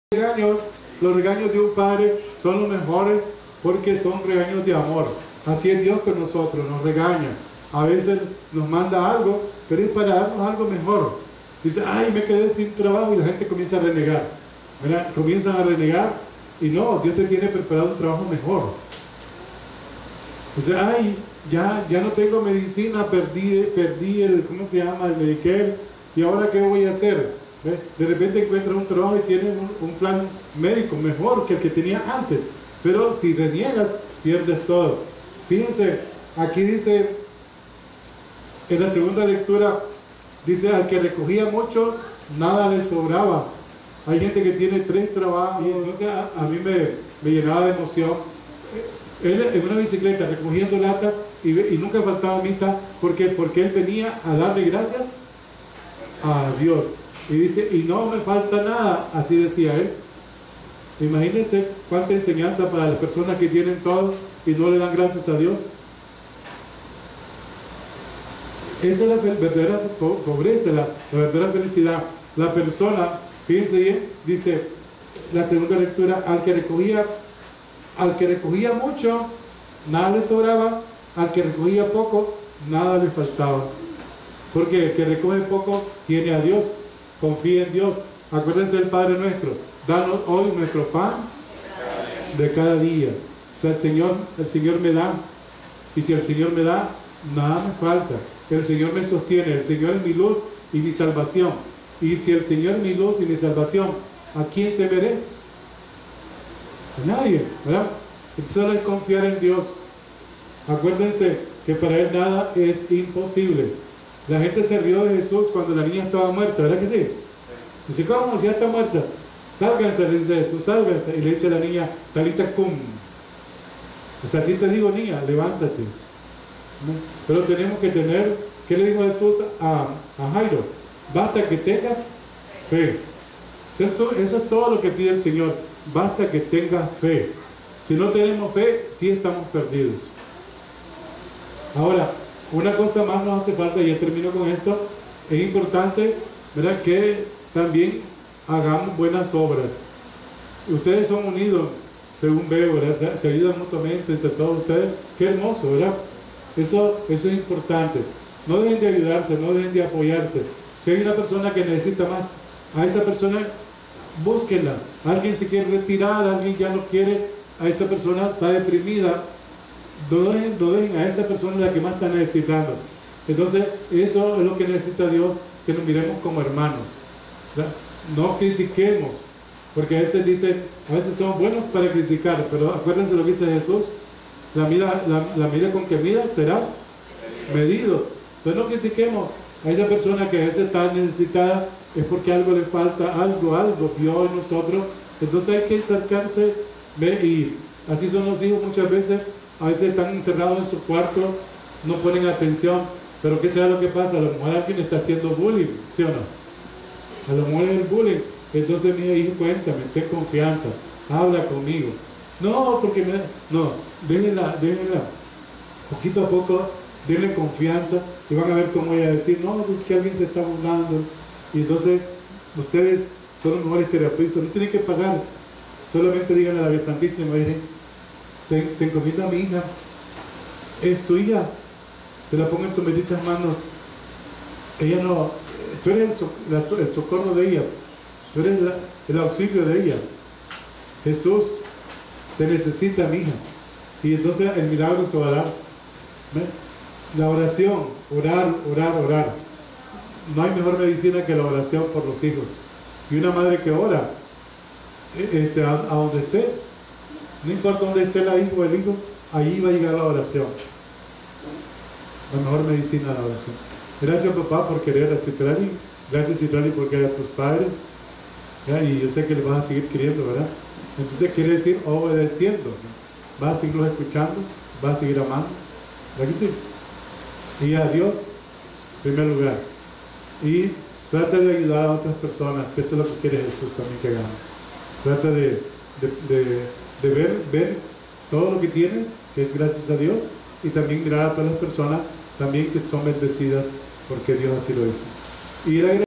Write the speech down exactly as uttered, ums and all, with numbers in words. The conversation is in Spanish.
regaños, los regaños de un padre son los mejores porque son regaños de amor. Así es Dios con nosotros, nos regaña. A veces nos manda algo, pero es para darnos algo mejor. Dice, ay, me quedé sin trabajo y la gente comienza a renegar. ¿Verdad? Comienzan a renegar y no, Dios te tiene preparado un trabajo mejor. Dice, ay, ya, ya no tengo medicina, perdí, perdí el, ¿cómo se llama? El Medicare, y ahora ¿qué voy a hacer? ¿Ve? De repente encuentras un trabajo y tienes un, un plan médico mejor que el que tenías antes, pero si reniegas, pierdes todo. Fíjense, aquí dice, en la segunda lectura, dice, al que recogía mucho, nada le sobraba. Hay gente que tiene tres trabajos, y entonces a, a mí me, me llenaba de emoción. Él en una bicicleta recogiendo lata y, y nunca faltaba misa. ¿Por qué? Porque él venía a darle gracias a Dios. Y dice, y no me falta nada, así decía él. Imagínense cuánta enseñanza para las personas que tienen todo y no le dan gracias a Dios. Esa es la verdadera pobreza, la, la verdadera felicidad. La persona, fíjense bien, dice la segunda lectura, al que recogía, al que recogía mucho, nada le sobraba, al que recogía poco, nada le faltaba. Porque el que recoge poco tiene a Dios, confía en Dios. Acuérdense del Padre nuestro, danos hoy nuestro pan de cada día. O sea, el Señor, el Señor me da, y si el Señor me da, nada me falta. El Señor me sostiene, el Señor es mi luz y mi salvación. Y si el Señor es mi luz y mi salvación, ¿a quién temeré? A nadie, ¿verdad? Solo es confiar en Dios. Acuérdense que para Él nada es imposible. La gente se rió de Jesús cuando la niña estaba muerta, ¿verdad que sí? Dice, ¿cómo? Si ya está muerta. Sálganse, le dice Jesús, sálganse. Y le dice la niña, talita cum. O sea, aquí te digo, niña, levántate. ¿No? Pero tenemos que tener, ¿qué le dijo Jesús a, a Jairo? Basta que tengas fe. Eso, eso es todo lo que pide el Señor. Basta que tengas fe. Si no tenemos fe, sí estamos perdidos. Ahora, una cosa más nos hace falta, y ya termino con esto. Es importante, ¿verdad?, que también hagamos buenas obras. Ustedes son unidos, según veo, ¿verdad? Se, se ayudan mutuamente entre todos ustedes. Qué hermoso, ¿verdad? Eso, eso es importante. No dejen de ayudarse, no dejen de apoyarse. Si hay una persona que necesita más, a esa persona búsquenla. Alguien se quiere retirar, alguien ya no quiere, a esa persona está deprimida. No dejen, no dejen a esa persona la que más está necesitando. Entonces, eso es lo que necesita Dios, que nos miremos como hermanos, ¿verdad? No critiquemos, porque a veces dice, a veces somos buenos para criticar, pero acuérdense lo que dice Jesús, la medida, la, la medida con que midas serás medido. Entonces no critiquemos a esa persona que a veces está necesitada, es porque algo le falta, algo, algo vio en nosotros. Entonces hay que acercarse, ve, y así son los hijos muchas veces. A veces están encerrados en su cuarto, no ponen atención, pero ¿qué será lo que pasa? A lo mejor alguien está haciendo bullying, ¿sí o no? A lo mejor es el bullying. Entonces mi hijo, cuéntame, ten confianza, habla conmigo. No, porque me... No, déjenla, déjenla. Poquito a poco, denle confianza y van a ver cómo ella decir, no, es que alguien se está burlando. Y entonces, ustedes son los mejores terapeutas, no tienen que pagar. Solamente díganle a la Santísima Virgen, te, te encomiendo a mi hija, es tu hija, te la pongo en tus benditas manos. Ella no, tú eres el, so, la, el socorro de ella, tú eres la, el auxilio de ella. Jesús te necesita, mi hija. Y entonces el milagro se va a dar. ¿Ven? La oración, orar, orar, orar. No hay mejor medicina que la oración por los hijos. Y una madre que ora, este, a, a donde esté, no importa dónde esté la hija o el hijo, allí va a llegar la oración. La mejor medicina, la oración. Gracias, papá, por querer a Citrali. Gracias, Citrali, por querer a tus padres. ¿Ya? Y yo sé que les vas a seguir queriendo, ¿verdad? Entonces quiere decir obedeciendo, ¿no? Vas a seguirlos escuchando, vas a seguir amando, ¿verdad que sí? Y a Dios en primer lugar, y trata de ayudar a otras personas, que eso es lo que quiere Jesús también que hagamos. Trata de, de, de, de ver, ver todo lo que tienes, que es gracias a Dios, y también mirar a todas las personas también que son bendecidas porque Dios así lo hizo. Y